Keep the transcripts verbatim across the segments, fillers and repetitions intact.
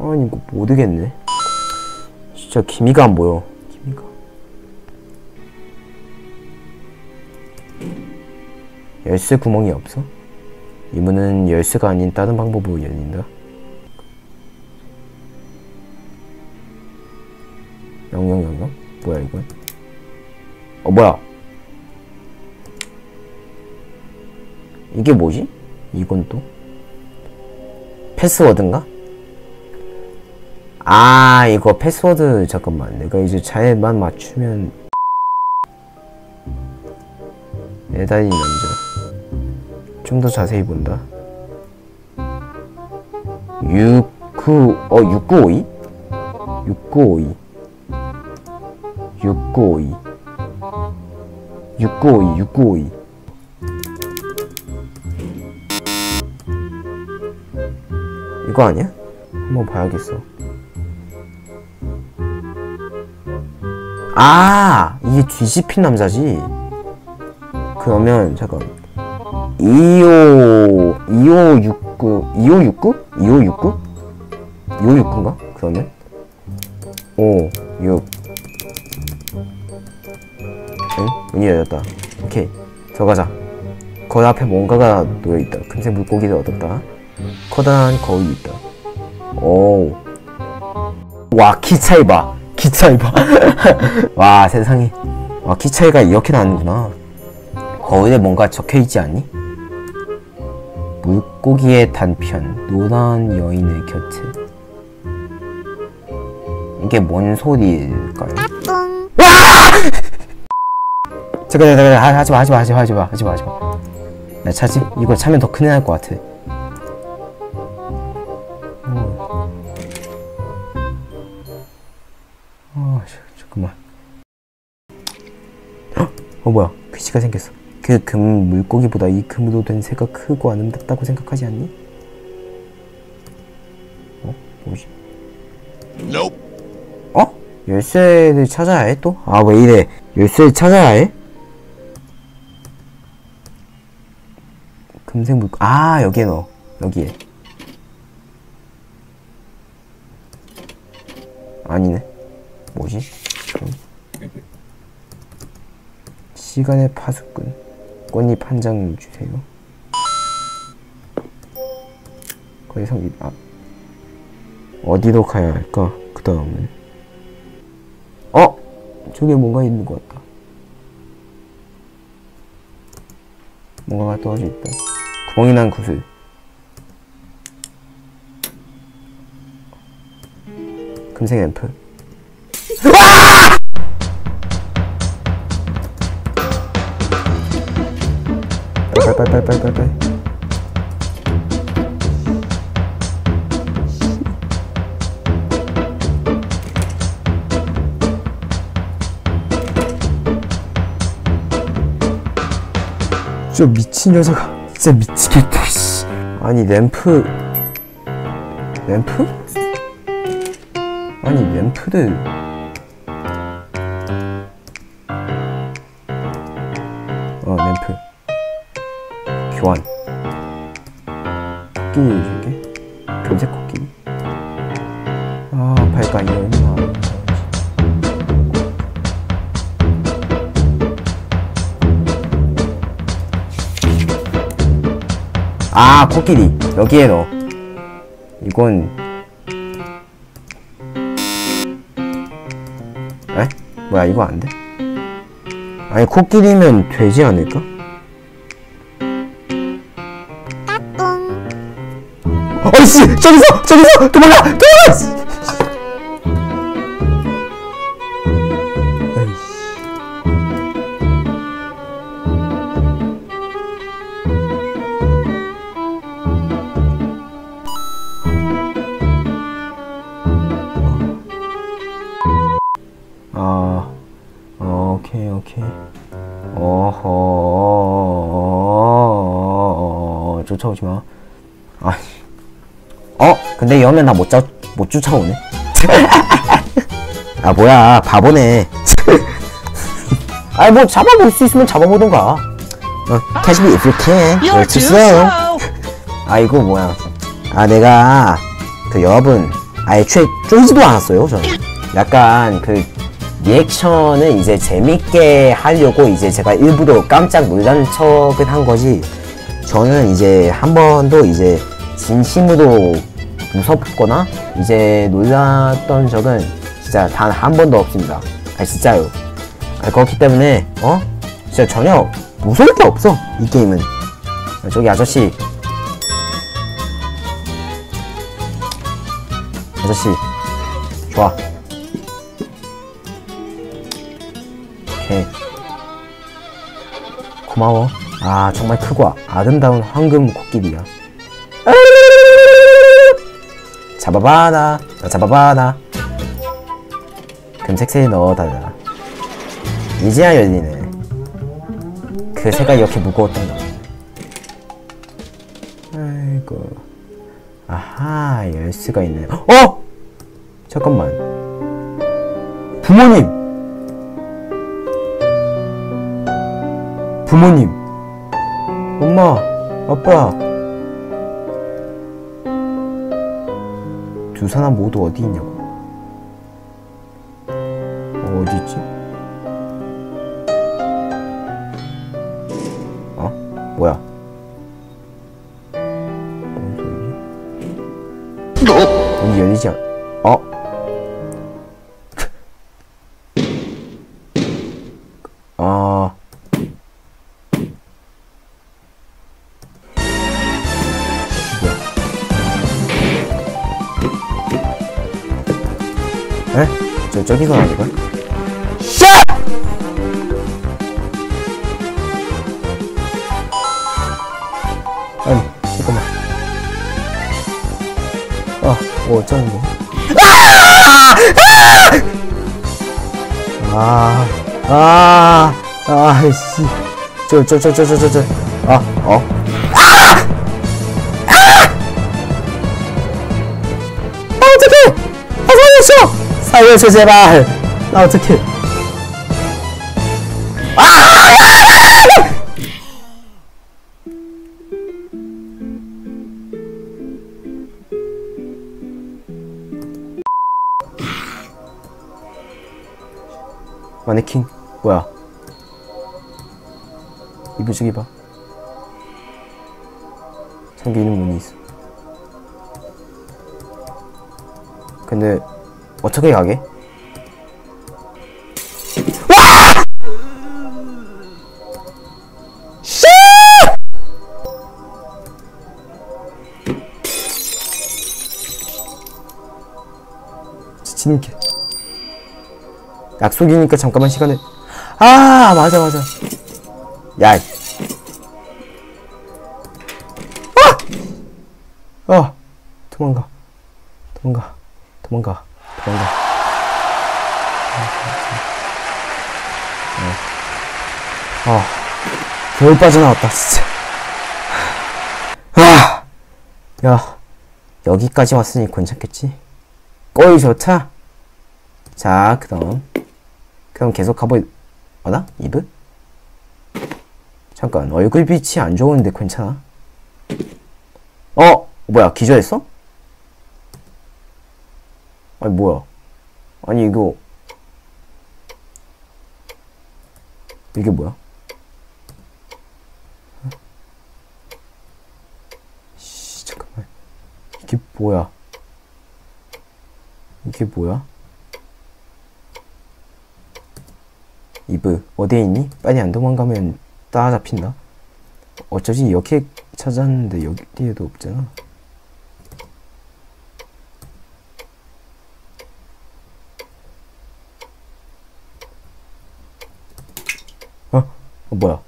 아니 이거 모르겠네. 진짜 기미가 안 보여. 기미가. 열쇠 구멍이 없어? 이 문은 열쇠가 아닌 다른 방법으로 열린다. 영영영영? 뭐야 이건? 어 뭐야? 이게 뭐지? 이건 또? 패스워드인가? 아 이거 패스워드 잠깐만 내가 이제 잘만 맞추면 매달린 남자 좀 더 자세히 본다. 육구 어 육구오이? 육구오이 육구오이 육구오이 육구오이 이거 아니야? 한번 봐야겠어. 아 이게 뒤집힌 남자지. 그러면 잠깐 이오 이오육구 이오육구? 이오육구? 이오육구인가? 그러면 오 육 응? 문이 열렸다. 오케이 들어가자. 거기 앞에 뭔가가 놓여있다. 금색 물고기를 얻었다. 커다란 거울이 있다. 오. 와, 키 차이 봐. 키 차이 봐. 와, 세상에. 와, 키 차이가 이렇게 나는구나. 거울에 뭔가 적혀있지 않니? 물고기의 단편, 노란 여인의 곁에. 이게 뭔 소리일까요? 와! 잠깐, 잠깐, 하지마, 하지마, 하지마, 하지마, 하지마, 하지마. 나 차지? 이거 차면 더 큰일 날 것 같아. 어, 잠깐만. 어, 뭐야. 귀치가 생겼어. 그 금 물고기보다 이 금으로 된 새가 크고 아름답다고 생각하지 않니? 어? 뭐지? Nope. 어? 열쇠를 찾아야 해, 또? 아, 왜 이래. 열쇠를 찾아야 해? 금색 물고, 아, 여기에 넣어. 여기에. 아니네. 뭐지? 음. 시간의 파수꾼. 꽃잎 한 장 주세요. 거의 성립. 아. 어디로 가야 할까? 그 다음은. 어! 저기 뭔가 있는 것 같다. 뭔가가 떨어져 있다. 구멍이 난 구슬. 금색 앰플. 빨빨빨빨빨빨빨. 저 미친 녀석아. 진짜 미치겠다. 씨. 아니 램프 램프? 아니 램프를 어 램프 교환. 코끼리 줄게. 금색 코끼리. 아 발가락이 얼마나. 아 코끼리 여기에 넣어. 이건 에? 뭐야 이거 안 돼? 아니 코끼리면 되지 않을까? 어이씨! 저기서! 저기서! 도망가! 도망가! 아, 오케이, 오케이. 어허, 쫓아오지 마. 아, 어? 근데 이러면 나 못 쫓, 못 쫓아오네. 아, 뭐야, 바보네. 아이, 뭐, 잡아볼 수 있으면 잡아보던가. 어, catch me if you can. You're too slow. 아, 이거 뭐야. 아, 내가, 그 여러분, 아예 애초에 쫄지도 않았어요. 저는 약간 그 리액션을 이제 재밌게 하려고 이제 제가 일부러 깜짝 놀란 척을 한 거지, 저는 이제 한 번도 이제 진심으로 무섭거나 이제 놀랐던 적은 진짜 단 한 번도 없습니다. 아 진짜요. 아, 그렇기 때문에 어? 진짜 전혀 무서울 게 없어 이 게임은. 아, 저기 아저씨 아저씨 좋아. 오케이 고마워. 아 정말 크고 아름다운 황금 코끼리야. 잡아봐라 나 잡아봐라. 금색새에 넣어달라. 이제야 열리네. 그 새가 이렇게 무거웠던가. 아이고. 아하 열 수가 있네. 어! 잠깐만. 부모님! 부모님! 엄마! 아빠! 두 사람 모두 어디 있냐고. 어, 어디 있지? 어? 뭐야? 뭔 소리지? 문이 열리지 않... 어? 아... 에? 저, 저기서 나니까? 샷! 아니, 잠깐만. 아, 뭐 어쩌는데? 아! 아! 아! 씨. 저, 저, 저, 저, 저, 저, 저. 아, 어? 아! 아! 아, 어떡해! 아, 살려줘! 살려줘, 제발! 나 어떡해. 아! 마네킹 뭐야? 이부지기 봐. 잠기는 문이 있어. 근데 어떻게 가게? 와! 씨! 지치는 게 약속이니까 잠깐만 시간을. 아 맞아 맞아. 야 아! 어 도망가 도망가 도망가 도망가. 아 겨울 빠져나왔다 진짜. 아! 야 여기까지 왔으니 괜찮겠지? 거의 좋다. 자 그럼 그럼 계속 가볼... 어나? 이브? 잠깐 얼굴 빛이 안 좋은데 괜찮아? 어? 뭐야 기절했어? 아니 뭐야 아니 이거 이게 뭐야? 씨 잠깐만 이게 뭐야 이게 뭐야? 이브 어디에 있니? 빨리 안 도망가면 따라잡힌다. 어쩌지 이렇게 찾았는데 여기에도 없잖아. 어? 어 뭐야?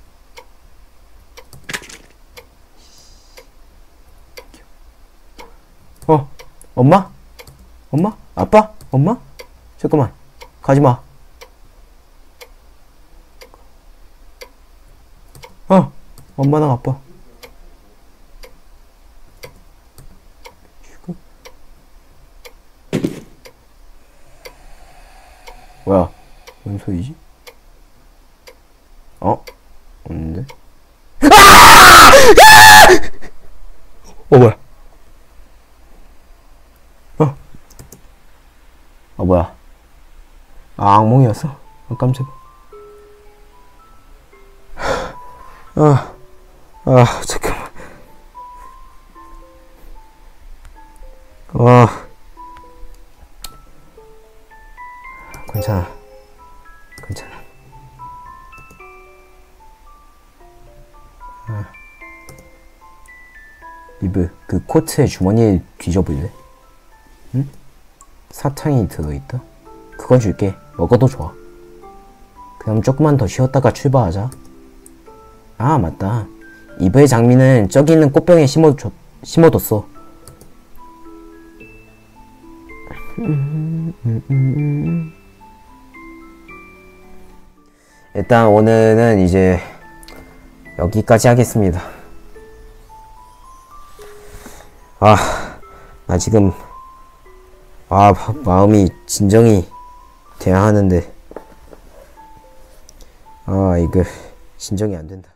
어? 엄마? 엄마? 아빠? 엄마? 잠깐만 가지마. 어! 엄마랑 아빠. 뭐야? 뭔 소리지? 어? 없는데? 아! 어 뭐야? 어? 어, 뭐야. 아, 악몽이었어? 아, 깜짝이야. 아, 아, 잠깐만. 아, 괜찮아. 괜찮아. 아. 리브, 그 코트의 주머니에 뒤져볼래? 응? 사탕이 들어있다? 그건 줄게. 먹어도 좋아. 그럼 조금만 더 쉬었다가 출발하자. 아, 맞다. 이브의 장미는 저기 있는 꽃병에 심어, 심어뒀어. 일단 오늘은 이제 여기까지 하겠습니다. 아, 나 지금 아, 마음이 진정이 돼야 하는데 아, 이거 진정이 안 된다.